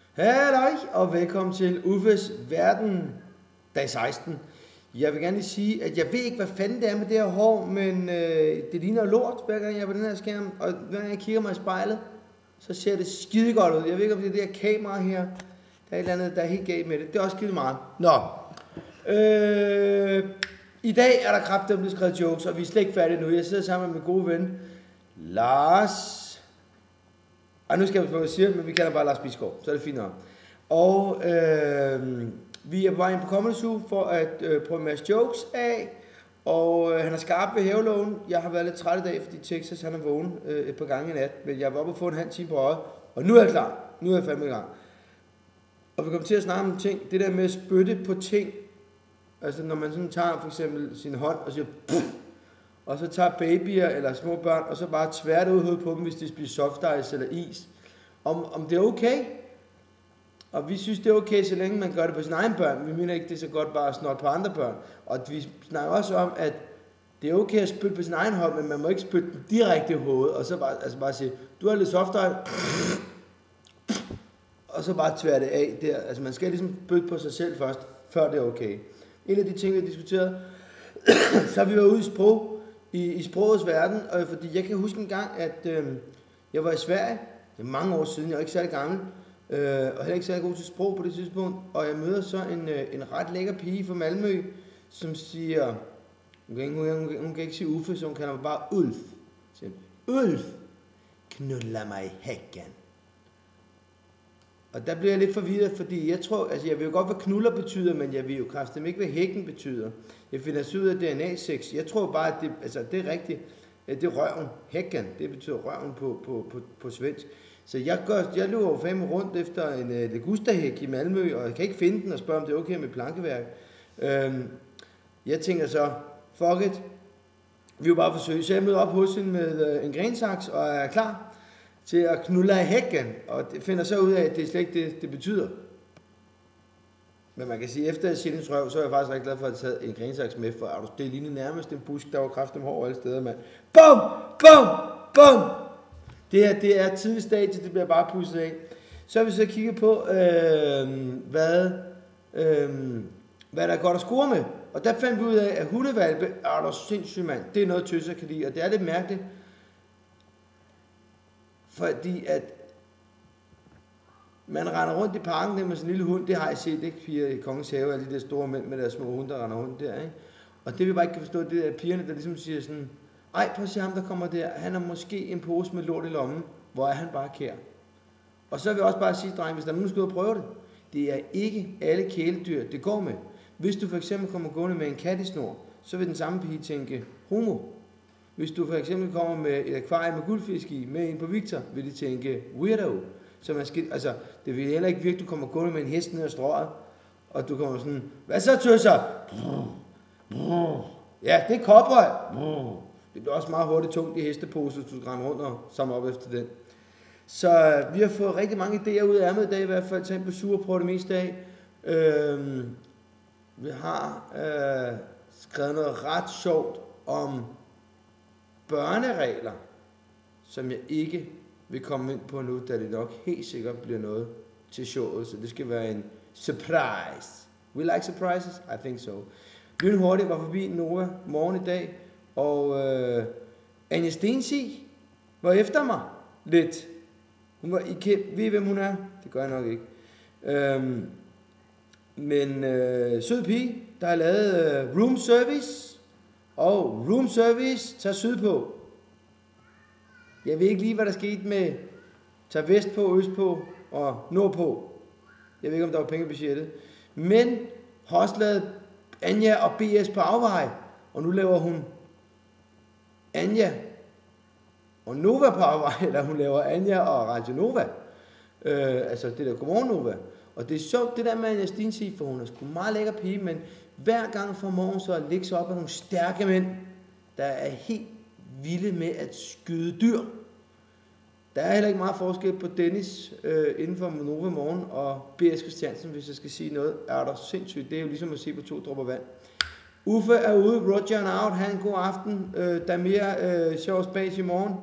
Halløj, og velkommen til Uffes Verden, dag 16. Jeg vil gerne lige sige, at jeg ved ikke, hvad fanden det er med det her hår, men det ligner lort, hver gang jeg er på den her skærm, og hver gang jeg kigger mig i spejlet, så ser det skide godt ud. Jeg ved ikke, om det er det her kamera her, der er et eller andet, der er helt galt med det. Det er også skide meget. Nå. I dag er der kraftigt blevet skrevet jokes, og vi er slet ikke færdige nu. Jeg sidder sammen med min gode ven, Lars. Nu skal jeg på, hvad jeg siger, men vi kalder bare Lars Bisgaard, så er det fint nok. Og vi er på vej ind på Comedy Zoo for at prøve en masse jokes af. Og han er skarp ved hævelågen. Jeg har været lidt træt i dag, fordi Texas han er vågen et par gange i nat. Men jeg var oppe og få en halv time på øjet. Og nu er jeg klar. Nu er jeg fandme i gang. Og vi kommer til at snakke om ting. Det der med at spytte på ting. Altså når man sådan tager for eksempel sin hånd og siger Pff! Og så tager babyer eller små børn, og så bare tværter ud på dem, hvis de spiser soft ice eller is. Om det er okay. Og vi synes, det er okay, så længe man gør det på sine egne børn. Vi mener ikke, det er så godt bare at snotte på andre børn. Og vi snakker også om, at det er okay at spytte på sin egen hånd, men man må ikke spytte den direkte i hovedet. Og så bare sige, du har lidt soft ice. Og så bare tværte af der. Altså man skal ligesom spytte på sig selv først, før det er okay. En af de ting, vi har diskuteret, så har vi været ude i sprogets verden, og fordi jeg kan huske en gang, at jeg var i Sverige, det er mange år siden, jeg er ikke særlig gammel, og heller ikke særlig god til sprog på det tidspunkt, og jeg møder så en ret lækker pige fra Malmø, som siger, hun kan ikke sige Uffe, så hun kalder mig bare Ulf. Siger, Ulf, knuller mig i hækken. Og der bliver jeg lidt forvirret, fordi jeg tror, altså jeg ved jo godt, hvad knuller betyder, men jeg ved jo kraftigt ikke, hvad hækken betyder. Jeg finder så ud af DNA-sex. Jeg tror bare, at det er rigtigt. Det er røven. Hækken, det betyder røven på svensk. Så jeg løber jo fandme rundt efter en Legusta-hæk i Malmø, og jeg kan ikke finde den og spørge, om det er okay med plankeværk. Jeg tænker så, fuck it. Vi vil bare forsøge. Så jeg møder op hos hende med en grensaks og er klar til at knulle af hækken, og det finder så ud af, at det er slet ikke det betyder. Men man kan sige, at efter jeg siger hendes røv, så er jeg faktisk rigtig glad for at have taget en grensaks med, for det lignede nærmest en busk, der var kraftigt hår alle steder, mand. Bum! Bum! Bum! Det er tidlig stadie, det bliver bare pusset af. Så har vi så kigget på, hvad der er godt at score med. Og der fandt vi ud af, at hundevalpe, der er sindssygt, mand. Det er noget, tøser kan lide, og det er lidt mærkeligt. Fordi at man render rundt i parken der med sådan en lille hund, det har jeg set, ikke piger i Kongens Have, alle de der store mænd med deres små hunde, der render rundt der, ikke? Og det vi bare ikke kan forstå, det er pigerne, der ligesom siger sådan, ej, prøv at se ham, der kommer der, han har måske en pose med lort i lommen, hvor er han bare kær. Og så vil jeg også bare sige, dreng, hvis der er nogen, der skal ud og prøve det, det er ikke alle kæledyr, det går med. Hvis du for eksempel kommer gående med en kat i snor, så vil den samme pige tænke, homo. Hvis du for eksempel kommer med et akvarie med guldfisk i, med en på Victor, vil de tænke weirdo. Så man skal, altså, det vil heller ikke virke, at du kommer gående med en hest ned ad strået, og du kommer sådan, hvad så tøser? Ja, det er cowboy. Det bliver også meget hurtigt tungt i hestepose, hvis du skal rende rundt og samle op efter den. Så vi har fået rigtig mange idéer ud af ærmet i dag, i hvert fald tage på sur på det meste af. Vi har skrevet noget ret sjovt om børneregler, som jeg ikke vil komme ind på nu, da det nok helt sikkert bliver noget til showet, så det skal være en surprise. We like surprises? I think so. Lynhurtigt var forbi Nova morgen i dag, og Anja Stensig var efter mig lidt. Hun var ved I, hvem hun er? Det gør jeg nok ikke. Men sød pige, der har lavet room service, og room service tager sydpå. Jeg ved ikke lige, hvad der skete med tager vestpå, østpå og nordpå. Jeg ved ikke, om der var penge i budgettet. Men har også lavet Anja og BS på afveje. Og nu laver hun Anja og Nova på afveje. Eller hun laver Anja og Radio Nova. Altså det der Godmorgen Nova. Og det er sjovt, det der med Anja Stensig, for hun er sgu meget lækker pige, men hver gang fra morgen så ligger sig op af nogle stærke mænd, der er helt vilde med at skyde dyr. Der er heller ikke meget forskel på Dennis inden for Nova Morgen og B.S. Christiansen, hvis jeg skal sige noget. Er der sindssygt. Det er jo ligesom at se på 2 dråber vand. Uffe er ude. Roger and out. Ha' en god aften. Der er mere sjov spas i morgen.